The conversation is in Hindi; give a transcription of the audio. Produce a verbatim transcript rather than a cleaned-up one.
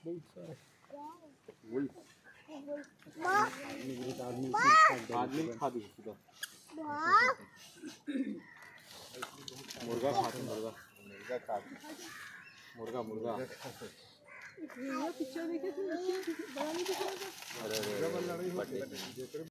आदमी खा दी मुर्गा खाते मुर्गा मुर्गा खाते मुर्गा मुर्गा पिक्चर देखे थे।